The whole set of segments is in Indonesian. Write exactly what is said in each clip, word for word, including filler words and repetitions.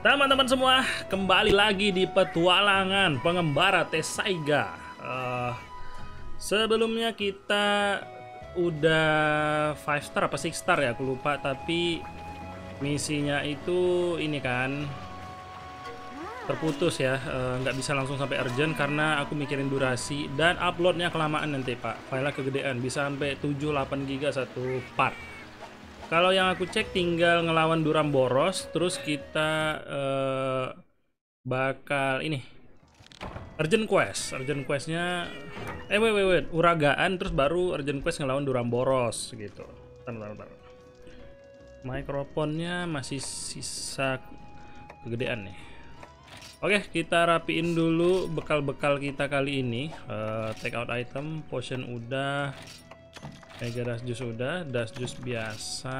Teman-teman semua, kembali lagi di petualangan pengembara Tessaiga. Uh, sebelumnya kita udah five star apa six star ya, aku lupa. Tapi misinya itu ini kan terputus ya, nggak uh, bisa langsung sampai urgent karena aku mikirin durasi dan uploadnya kelamaan nanti pak. Filenya kegedean, bisa sampai tujuh delapan giga satu part. Kalau yang aku cek tinggal ngelawan Duramboros, terus kita uh, bakal ini urgent quest, urgent questnya, eh wait wait wait, uragaan terus baru urgent quest ngelawan Duramboros gitu. Bentar, bentar, bentar. Microphone-nya masih sisa kegedean nih. Oke, kita rapiin dulu bekal-bekal kita kali ini. Uh, take out item, potion udah. Mega Dash Juice udah, Dash Juice biasa,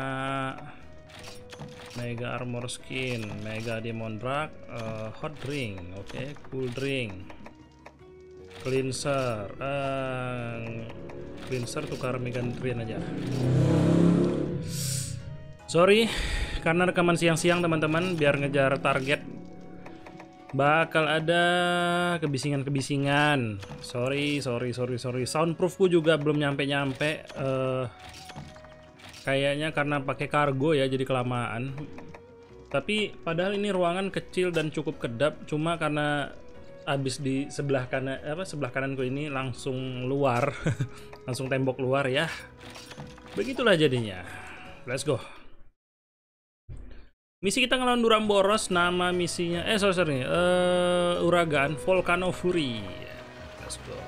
Mega Armor Skin, Mega Demon Drug, uh, Hot Drink, oke, okay. Cool Drink, Cleanser, uh, Cleanser tukar Mega Nutrient aja. Sorry, karena rekaman siang-siang teman-teman, biar ngejar target bakal ada kebisingan-kebisingan. Sorry, sorry, sorry, sorry. Soundproofku juga belum nyampe-nyampe. Uh, kayaknya karena pakai kargo ya, jadi kelamaan. Tapi padahal ini ruangan kecil dan cukup kedap. Cuma karena habis di sebelah kanan, apa sebelah kananku ini langsung luar, langsung tembok luar ya. Begitulah jadinya. Let's go. Misi kita ngelawan Duramboros, nama misinya eh sorry sorry uh, uragan Volcano Fury. Let's go.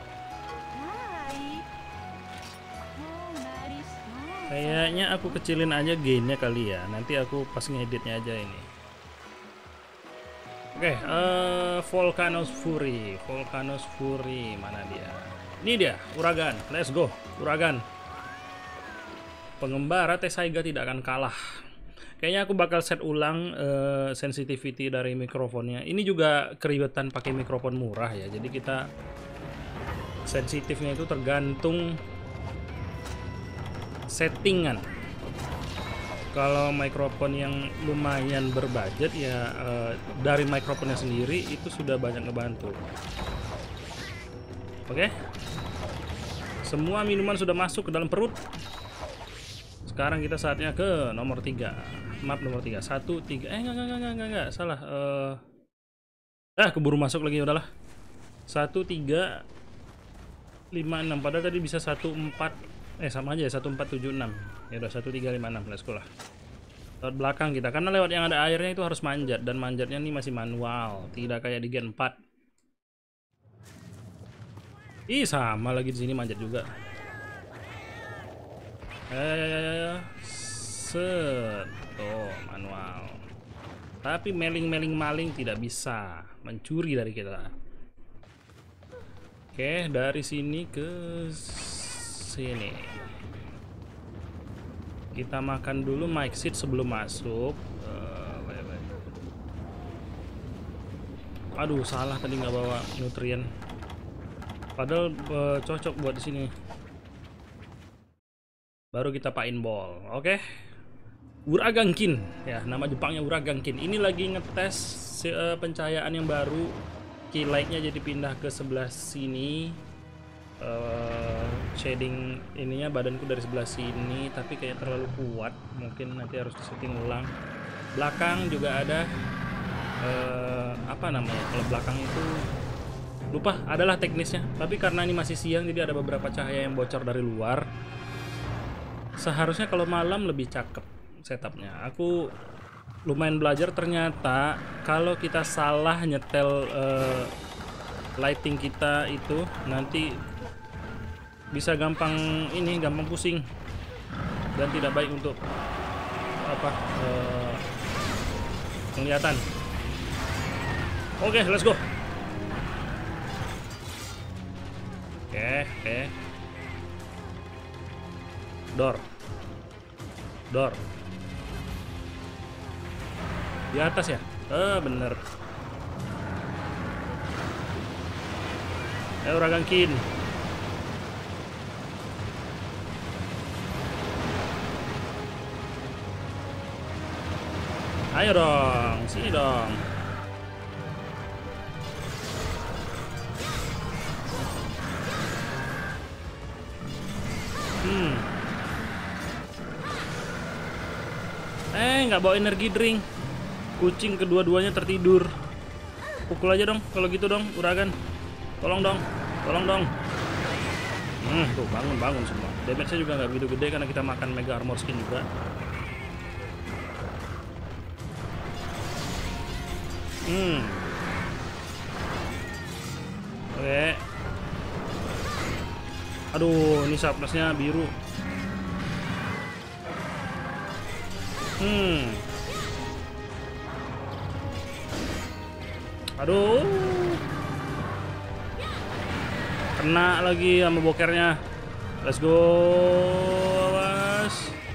Kayaknya aku kecilin aja gainnya kali ya. Nanti aku pas ngeditnya aja ini. Oke, okay, uh, Volcano Fury, Volcano Fury mana dia? Ini dia, uragan. Let's go, uragan. Pengembara Tessaiga tidak akan kalah. Kayaknya aku bakal set ulang uh, sensitivity dari mikrofonnya. Ini juga keribetan pakai mikrofon murah ya. Jadi kita sensitifnya itu tergantung settingan. Kalau mikrofon yang lumayan berbudget ya uh, dari mikrofonnya sendiri itu sudah banyak ngebantu. Oke. Okay. Semua minuman sudah masuk ke dalam perut. Sekarang kita saatnya ke nomor tiga. Map nomor tiga. Satu, tiga. Eh, enggak, enggak, enggak, enggak, enggak. Salah. Uh... Ah, keburu masuk lagi, udahlah. Satu, tiga, lima, enam. Padahal tadi bisa satu, empat. Eh, sama aja ya. Satu, empat, tujuh, enam. Ya udah, satu, tiga, lima, enam. Let's go lah. Lewat belakang kita. Karena lewat yang ada airnya itu harus manjat. Dan manjatnya ini masih manual. Tidak kayak di Gen empat. Ih, sama lagi di sini manjat juga. Eh, set, tuh manual. Tapi meling-meling maling tidak bisa mencuri dari kita. Oke, dari sini ke sini. Kita makan dulu mic seed sebelum masuk. Uh, baik, baik. Aduh, salah tadi nggak bawa nutrien. Padahal uh, cocok buat di sini. Baru kita paintball, oke? Okay? Uragankin, ya nama Jepangnya Uragankin. Ini lagi ngetes uh, pencahayaan yang baru. Key lightnya jadi pindah ke sebelah sini. Uh, shading ininya badanku dari sebelah sini, tapi kayak terlalu kuat. Mungkin nanti harus disetting ulang. Belakang juga ada uh, apa namanya? Kalau belakang itu lupa, adalah teknisnya. Tapi karena ini masih siang, jadi ada beberapa cahaya yang bocor dari luar. Seharusnya kalau malam lebih cakep setupnya. Aku lumayan belajar ternyata kalau kita salah nyetel uh, lighting kita itu nanti bisa gampang ini gampang pusing dan tidak baik untuk apa uh, penglihatan. Oke, okay, let's go. Oke, okay, oke. Okay. Door. Door. Di atas ya? Eh, bener. Eh, Uragankin. Ayo dong, sini dong. Eh, nggak bawa energi drink. Kucing kedua-duanya tertidur. Pukul aja dong, kalau gitu dong, Uragan. Tolong dong, tolong dong. Hmm, tuh bangun bangun semua. Damage-nya juga nggak begitu gede karena kita makan Mega Armor Skin juga. Hmm. Oke. Aduh, ini sharpness-nya biru. Hmm. Aduh. Kena lagi sama bokernya. Let's go. Awas.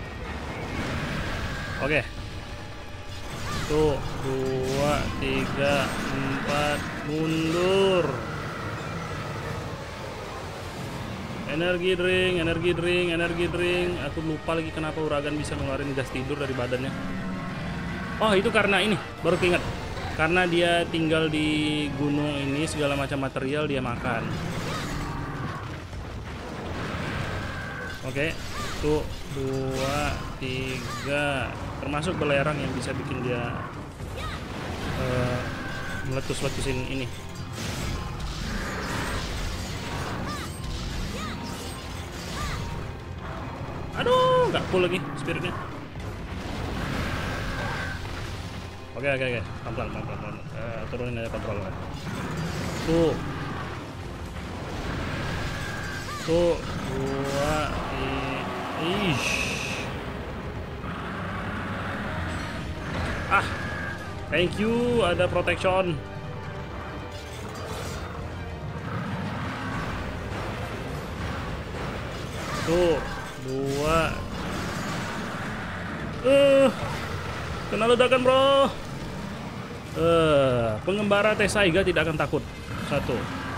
Oke. Tuh, dua, tiga, empat, mundur. Energi drink, energi drink, energi drink. Aku lupa lagi kenapa Uragan bisa ngeluarin gas tidur dari badannya. Oh, itu karena ini, baru keinget. Karena dia tinggal di gunung ini, segala macam material dia makan. Oke, tuh, dua, tiga. Termasuk belerang yang bisa bikin dia uh, meletus-letusin ini. Aduh, nggak full lagi spiritnya. Oke, oke, oke. Pelan-pelan, pelan-pelan. Uh, turunin aja kontrolnya. Tuh. Tuh, dua, tiga. Ish. Ah, thank you, ada protection. Tuh, dua. Eh, uh, kena ledakan bro. Eh, uh, pengembara Tessaiga tidak akan takut. Satu.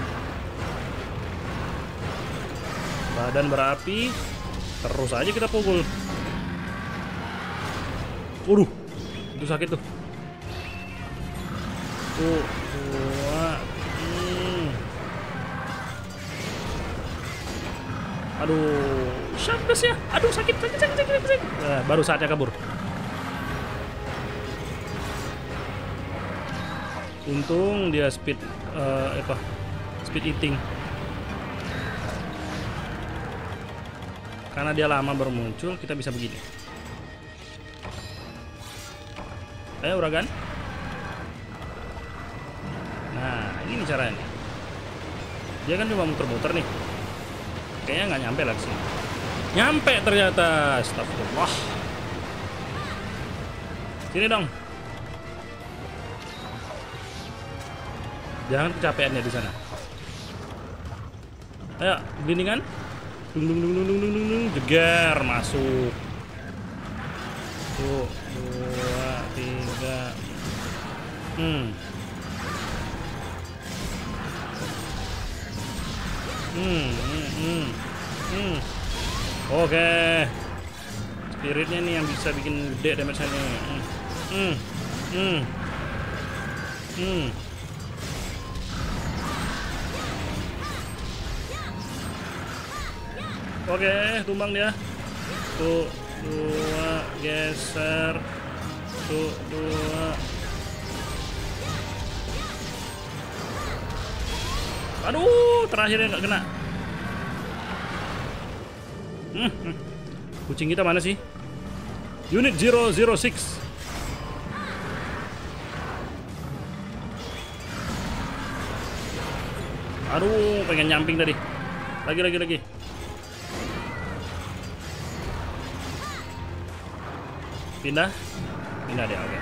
Badan berapi, terus aja kita pukul. Waduh, itu sakit tuh. Tuh, dua. Hmm. Aduh, sharpness ya. Aduh, sakit, sakit, sakit, sakit, sakit. Nah, baru saatnya kabur. Untung dia speed uh, apa? Speed eating. Karena dia lama baru muncul, kita bisa begini. Ayo Uragan. Nah, ini caranya. Dia kan cuma muter-muter nih. Kayaknya nggak nyampe lagi sih. Nyampe ternyata. Astagfirullah. Sini dong. Jangan kecapean ya di sana. Ayo, gelindingan. Dung dung dung dung dung dung dung, jeger masuk. Tuh, dua, tiga. Hmm. Hmm, hmm, hmm, hmm. Oke. Spiritnya nih yang bisa bikin gede damage-nya nih. Hmm, hmm, hmm, hmm. Oke, tumbang dia. Tuh, dua, geser. Tuh, dua. Aduh, terakhirnya nggak kena. Hmm, hmm. Kucing kita mana sih? Unit nol nol enam. Aduh, pengen nyamping tadi. Lagi, lagi, lagi. Pindah, pindah dia, oke. Okay.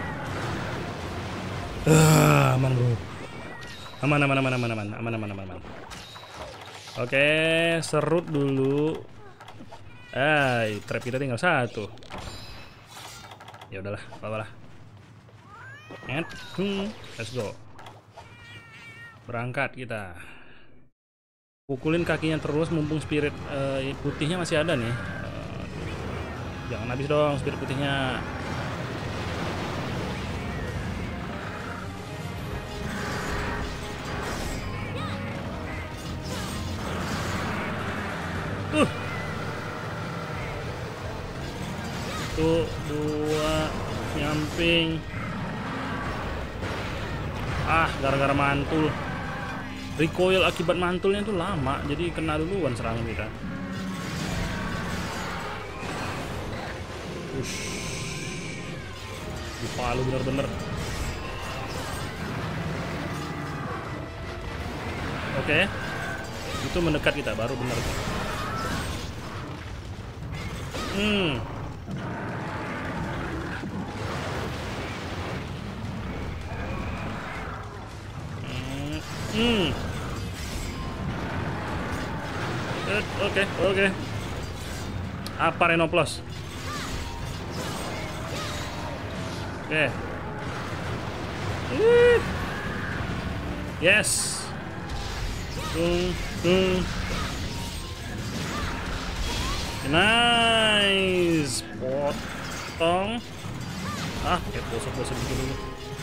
Ah, aman bro, aman, aman, aman, aman, aman, aman, aman, aman, aman. Oke, okay, serut dulu. Eh, trap kita tinggal satu. Ya udahlah, apa-apalah. And, hmm, let's go. Berangkat kita. Pukulin kakinya terus, mumpung spirit uh, putihnya masih ada nih. Uh, jangan habis dong spirit putihnya. Uh. Tuh, dua, samping. Ah, gara-gara mantul. Recoil akibat mantulnya tuh lama, jadi kena duluan serangan kita. Ush. Dipalu bener-bener. Oke. Itu mendekat kita, baru bener. Hmm. Hmm. Oke, oke. Apa Renoplos? Oke. Uh. Yes. Tung, tung. Nice. Potong. Ah, kayak bosok-bosok bikin dulu.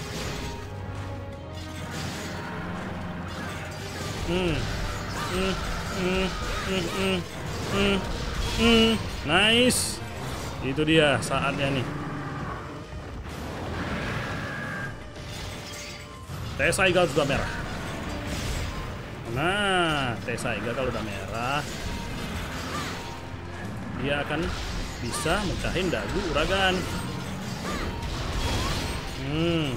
Hmm. Hmm. Hmm. Hmm. Hmm. Hmm. Hmm. Nice. Itu dia saatnya nih. Tesaiga sudah merah. Nah, Tesaiga kalau udah merah, dia akan bisa mecahin dagu Uragan. Hmm.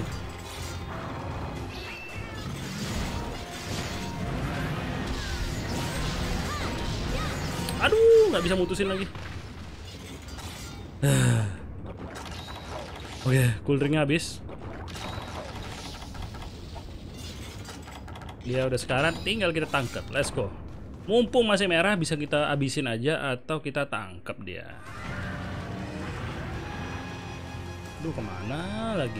Aduh, nggak bisa mutusin lagi. Oke, okay, cool drinknya habis. Dia udah sekarat, tinggal kita tangkap. Let's go. Mumpung masih merah, bisa kita abisin aja atau kita tangkap dia. Aduh, kemana lagi?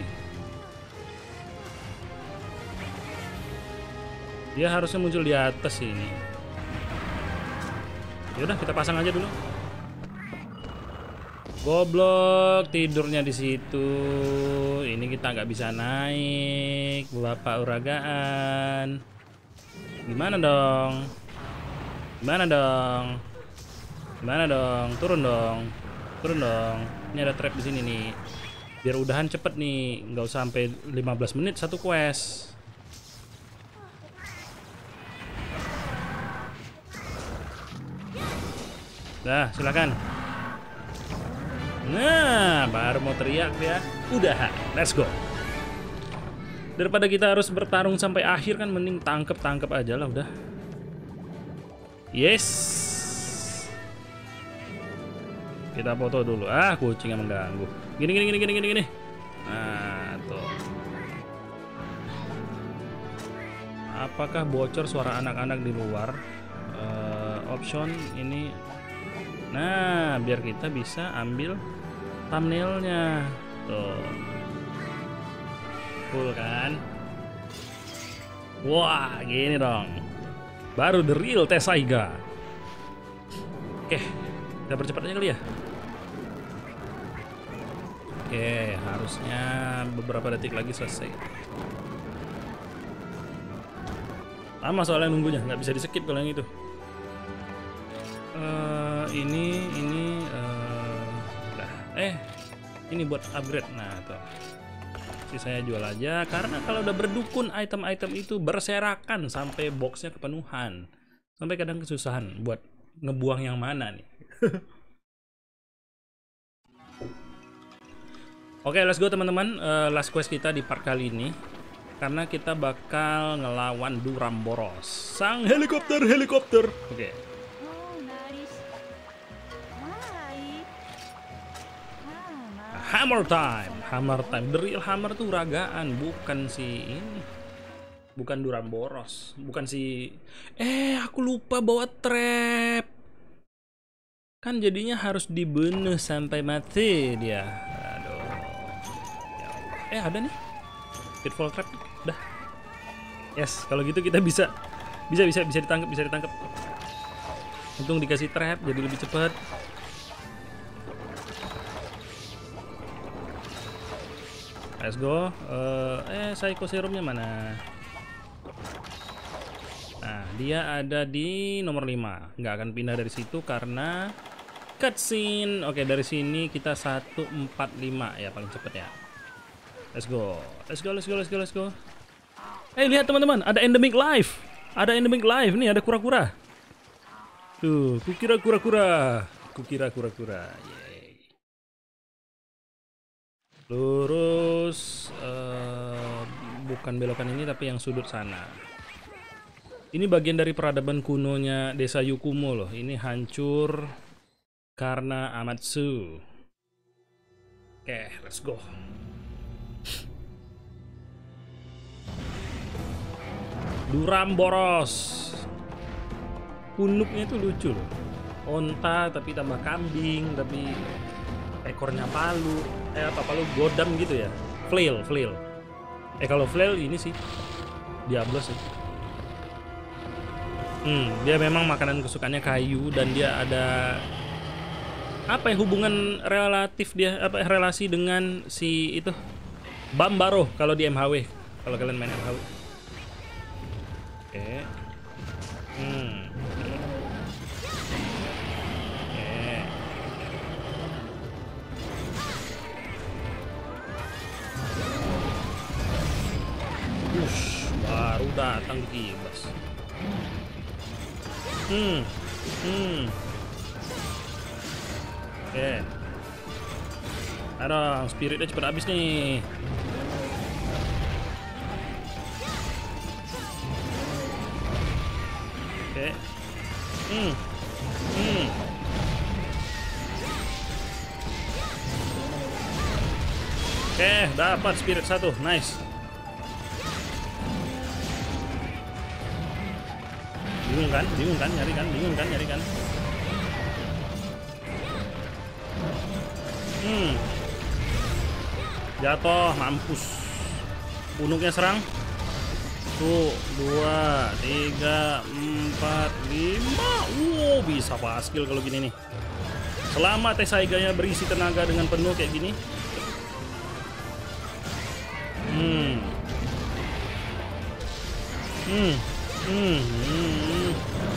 Dia harusnya muncul di atas ini. Yaudah, kita pasang aja dulu. Goblok, tidurnya di situ. Ini kita nggak bisa naik, Bapak Uragaan. Gimana dong? Gimana dong? Gimana dong? Turun dong. Turun dong. Ini ada trap di sini nih. Biar udahan cepet nih, nggak usah sampai lima belas menit satu quest. Nah, silakan. Nah, baru mau teriak dia. Udah, let's go. Daripada kita harus bertarung sampai akhir kan, mending tangkep-tangkep aja lah udah. Yes. Kita foto dulu. Ah, kucing yang mengganggu. Gini gini gini gini gini gini. Nah, tuh. Apakah bocor suara anak-anak di luar? Uh, option ini. Nah, biar kita bisa ambil thumbnailnya. Tuh. Cool kan? Wah, gini dong. Baru the real Tesaiga. Oke, kita percepat aja kali ya. Oke, harusnya beberapa detik lagi selesai. Lama soalnya nunggunya, nggak bisa di skip kalau yang itu. Uh, ini ini uh, nah, eh ini buat upgrade. Nah, tuh. Sisanya jual aja karena kalau udah berdukun item-item itu berserakan sampai boxnya kepenuhan. Sampai kadang kesusahan buat ngebuang yang mana nih. Oke, okay, let's go teman-teman. Uh, last quest kita di part kali ini karena kita bakal ngelawan Duramboros, sang helikopter helikopter. Oke. Okay. Hammer time, hammer time. The real hammer tuh Uragaan, bukan si ini, bukan Duramboros, bukan si. Eh, aku lupa bawa trap. Kan jadinya harus dibunuh sampai mati dia. Aduh. Ya Allah. Eh, ada nih. Pitfall trap. Dah. Yes, kalau gitu kita bisa, bisa bisa bisa ditangkap, bisa ditangkap. Untung dikasih trap, jadi lebih cepat. Let's go. Uh, eh, Psycho Serumnya mana? Nah, dia ada di nomor lima. Nggak akan pindah dari situ karena cutscene. Oke, dari sini kita seratus empat puluh lima ya paling cepet ya. Let's go. Let's go, let's go, let's go, let's go. Eh, lihat teman-teman, ada endemic live. Ada endemic live nih, ada kura-kura. Tuh, kukira kura-kura. Kukira kura-kura. Yeay. Lurus, uh, bukan belokan ini tapi yang sudut sana. Ini bagian dari peradaban kunonya desa Yukumo loh. Ini hancur karena Amatsu. Oke, let's go. Duramboros. Punuknya itu lucu loh. Onta tapi tambah kambing, tapi ekornya palu. Eh apa palu godam gitu ya. Flail, flail. Eh kalau flail ini sih Diablo sih. Hmm, dia memang makanan kesukaannya kayu dan dia ada apa ya hubungan relatif dia apa relasi dengan si itu Bambaro kalau di M H W. Kalau kalian main M H W. Oke. Hmm. Oke. Ush, baru datang kibas. Hmm. Hmm. Oke. Aduh, spiritnya cepet habis nih. Oke. Hmm. Hmm. Oke, dapat spirit satu. Nice. Bingung kan? Bingung kan? Nyari kan? Bingung kan? Nyari kan? Hmm. Jatuh, mampus. Punuknya serang. Tuh, dua, tiga, empat, lima. Wow, bisa paskil kalau gini nih. Selama Tesaiganya berisi tenaga dengan penuh kayak gini. Hmm. Hmm. Hmm. Hmm.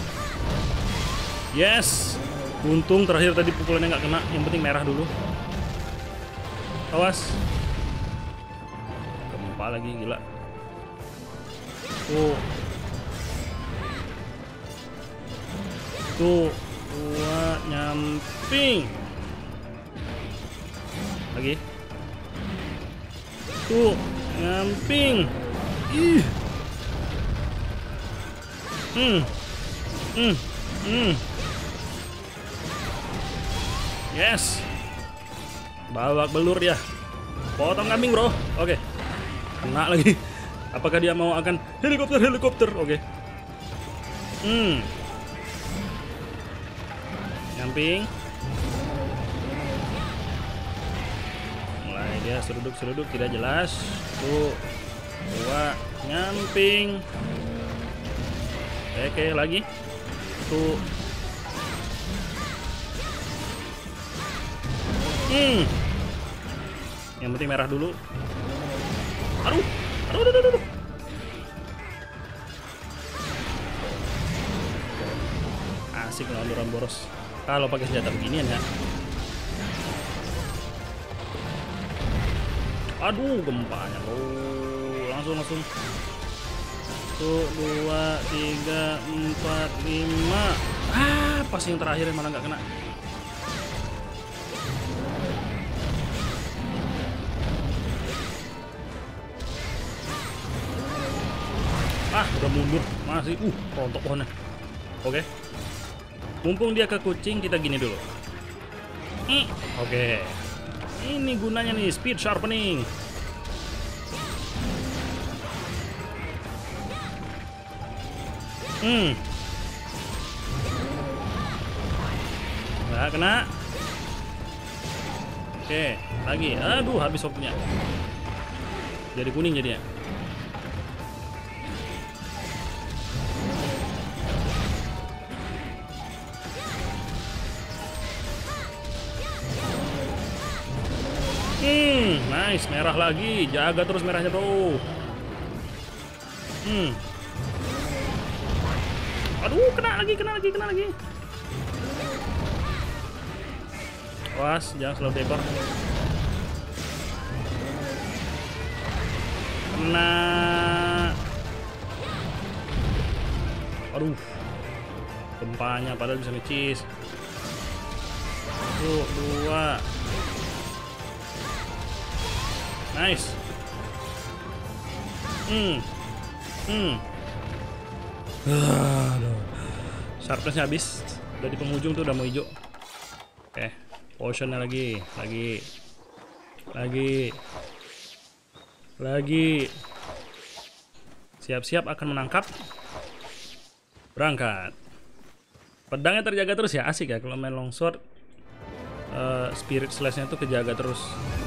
Yes. Untung terakhir tadi pukulannya nggak kena. Yang penting merah dulu. Awas. Gempa lagi, gila. Tuh. Tuh. Dua, nyamping. Lagi. Tuh, nyamping. Ih. Hmm. Hmm. Hmm. Yes. Babak belur dia. Potong kambing, bro. Oke. Kena lagi. Apakah dia mau akan helikopter helikopter? Oke. Hmm. Nyamping. Mulai dia seruduk-seruduk tidak jelas. Tuh. Dua, nyamping. Oke, lagi. Tuh. Hmm. Yang penting merah dulu. Aduh. Aduh, aduh, aduh, aduh. Asik lawan Duramboros. Kalau pakai senjata beginian ya. Aduh, gempanya bro. Langsung langsung. Satu, dua, tiga, empat, lima. Ah, pas yang terakhir malah nggak kena. Ah, udah mundur. Masih, uh, rontok pohonnya. Oke. Mumpung dia ke kucing, kita gini dulu. Mm. Oke. Ini gunanya nih, speed sharpening. Hmm. Nggak kena. Oke, lagi. Aduh, habis waktunya. Jadi kuning jadinya. Hmm, nice, merah lagi. Jaga terus merahnya, bro. Hmm. Aduh, kena lagi, kena lagi, kena lagi. Awas, jangan selalu dekor. kena. Aduh, gempanya padahal bisa ngecis. Satu, dua. Nice. Hmm. Hmm. Aduh. Sharpness-nya habis. Udah di penghujung tuh, udah mau hijau. Oke, potionnya lagi, lagi, lagi, lagi. Siap-siap akan menangkap. Berangkat. Pedangnya terjaga terus ya, asik ya kalau main longsword. Uh, spirit slash-nya tuh kejaga terus.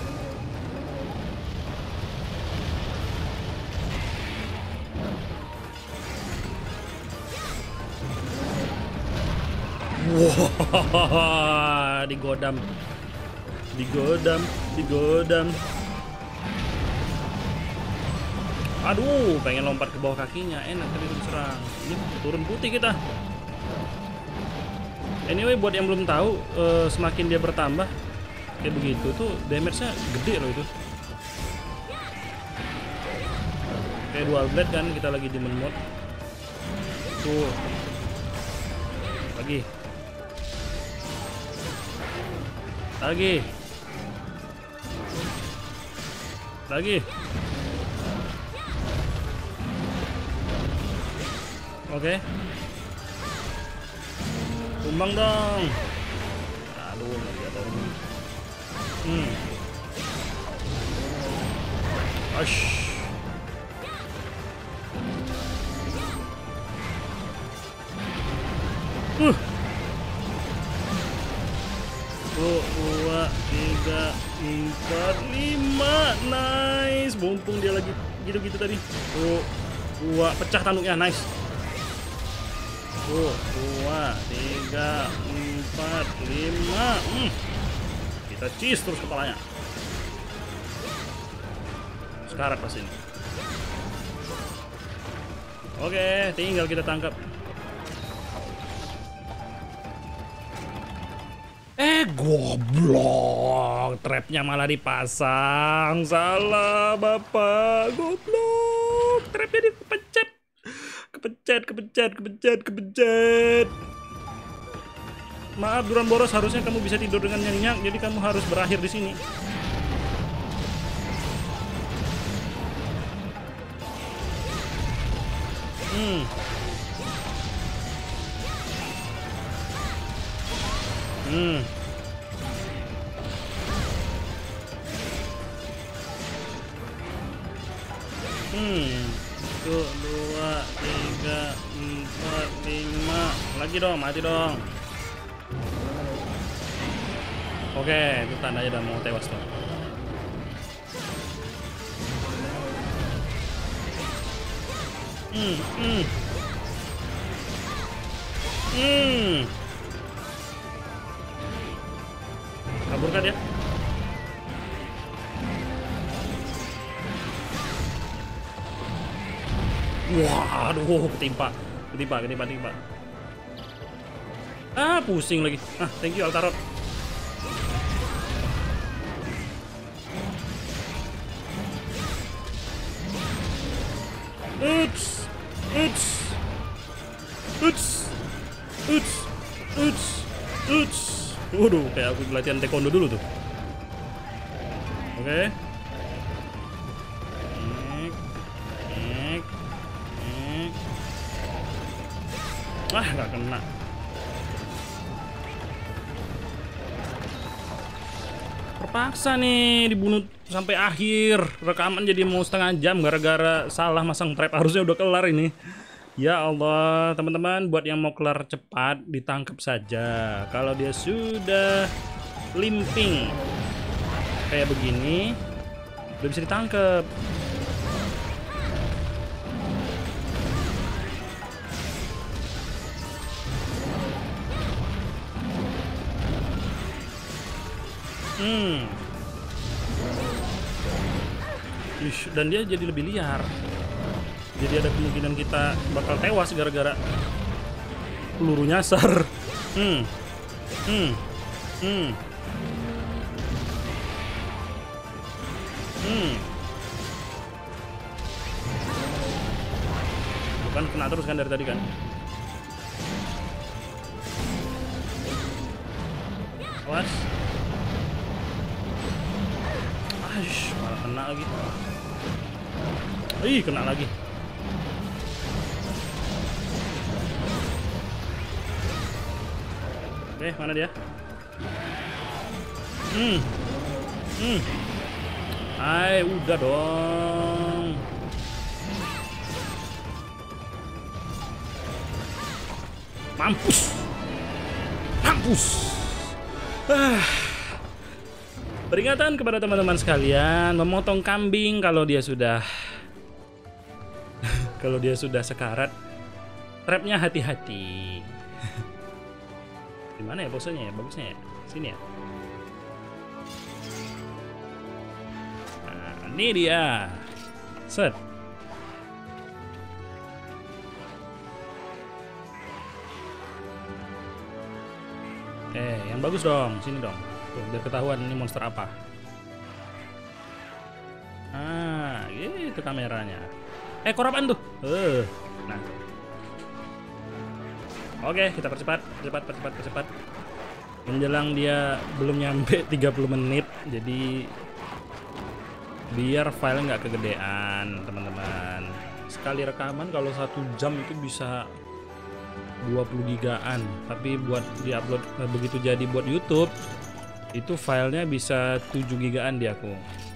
Wah, digodam, digodam, digodam. Aduh, pengen lompat ke bawah kakinya, enak tadi diserang. Ini turun putih kita. Anyway, buat yang belum tahu, uh, semakin dia bertambah kayak begitu tuh, damage-nya gede loh itu. Kayak dual blade kan, kita lagi demon mode. Tuh, lagi. Lagi. Lagi. Oke. Tumbang dong. Aduh, nggak ada ini. Hmm. Ash. Uh. Dua, tiga, empat, lima, nice. Mumpung dia lagi gitu-gitu tadi. Tuh, dua, pecah tanduknya, nice. Tuh, dua, tiga, empat, lima. Hmm. Kita cheese terus kepalanya. Sekarat pas ini. Oke, tinggal kita tangkap. Eh, goblok, trapnya malah dipasang. Salah, bapak, goblok. Trapnya dipencet, kepencet, kepencet, kepencet, kepencet. Maaf, Duran Boros, harusnya kamu bisa tidur dengan nyenyak, jadi kamu harus berakhir di sini. Hmm. Hmm. Hmm. Satu, dua, tiga, empat, lima. Lagi dong, mati dong. Oke, itu tandanya udah mau tewas tuh. Hmm, hmm. Hmm. Kabur kan ya? Wah, aduh, ketimpa, ketimpa, ketimpa, ketimpa. Ah, pusing lagi. Ah, thank you Altarot. Uts, uts, uts, uts, uts, uts. Waduh, kayak aku latihan taekwondo dulu tuh. Oke. Okay. Nek, nek, nek. Ah, nggak kena. Terpaksa nih dibunuh sampai akhir. Rekaman jadi mau setengah jam gara-gara salah masang trap. Harusnya udah kelar ini. Ya Allah, teman-teman, buat yang mau kelar cepat, ditangkap saja. Kalau dia sudah limping kayak begini, udah bisa ditangkap. Hmm. Ish, dan dia jadi lebih liar. Jadi ada kemungkinan kita bakal tewas gara-gara peluru nyasar. Hmm. Hmm. Hmm. Hmm. Kan kena terus kan dari tadi kan. Awas. Aish, malah kena lagi. Ih, kena lagi. Oke, mana dia? Hmm. Hmm. Hai, udah dong. Mampus. Mampus. Ah. Peringatan kepada teman-teman sekalian, memotong kambing kalau dia sudah kalau dia sudah sekarat, trapnya hati-hati. Gimana ya posenya ya? Bagusnya ya? Sini ya? Nah, ini dia. Set. Eh, yang bagus dong. Sini dong. Tuh, biar ketahuan ini monster apa. Ah, itu kameranya. Eh, korapaan tuh. Uh, nah. Oke, kita percepat, percepat, percepat, percepat. Menjelang dia belum nyampe tiga puluh menit, jadi biar file nggak kegedean, teman-teman. Sekali rekaman kalau satu jam itu bisa dua puluh gigaan, tapi buat diupload begitu jadi buat YouTube itu filenya bisa tujuh gigaan di aku.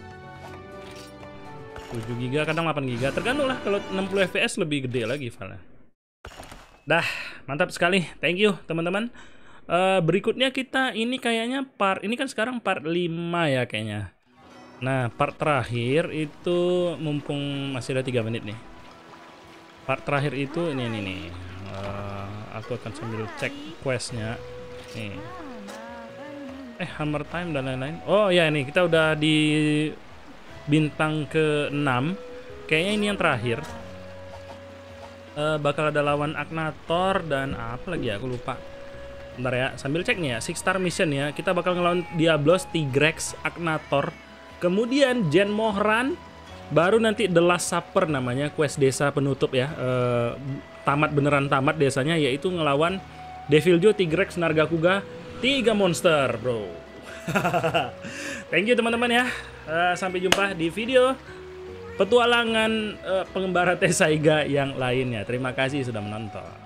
tujuh giga kadang delapan giga, tergantung lah. Kalau enam puluh F P S lebih gede lagi filenya. Dah, mantap sekali. Thank you teman-teman. Uh, berikutnya kita ini kayaknya part ini kan sekarang part lima ya kayaknya. Nah, part terakhir itu mumpung masih ada tiga menit nih. Part terakhir itu ini ini nih. Uh, aku akan sambil cek questnya. Nih. Eh, Hammer Time dan lain-lain. Oh ya, ini kita udah di bintang ke enam. Kayaknya ini yang terakhir. Uh, bakal ada lawan Agnator dan apa lagi ya, aku lupa. Bentar ya, sambil cek nih ya. Six Star Mission ya. Kita bakal ngelawan Diablos, Tigrex, Agnator, kemudian Jen Mohran, baru nanti The Last Supper namanya, quest desa penutup ya. Uh, tamat beneran tamat desanya, yaitu ngelawan Deviljo, Tigrex, Nargacuga, tiga monster, bro. Thank you teman-teman ya. Uh, sampai jumpa di video petualangan uh, pengembara Tessaiga yang lainnya. Terima kasih sudah menonton.